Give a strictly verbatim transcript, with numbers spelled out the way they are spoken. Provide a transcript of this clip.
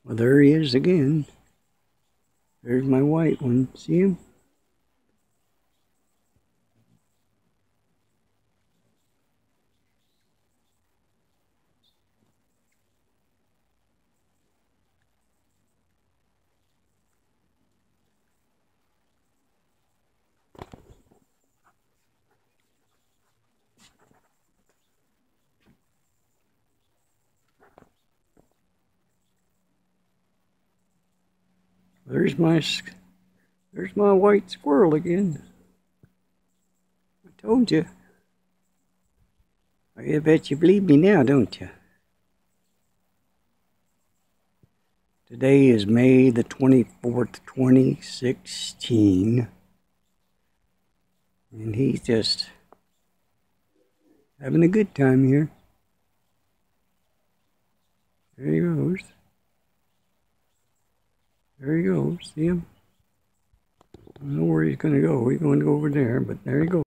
Well, there he is again. There's my white one. See him? There's my there's my white squirrel again. I told you. I bet you believe me now, don't you? Today is May the twenty-fourth, twenty sixteen. And he's just having a good time here. There he goes. There he goes. See him? I don't know where he's going to go. He's going to go over there, but there he goes.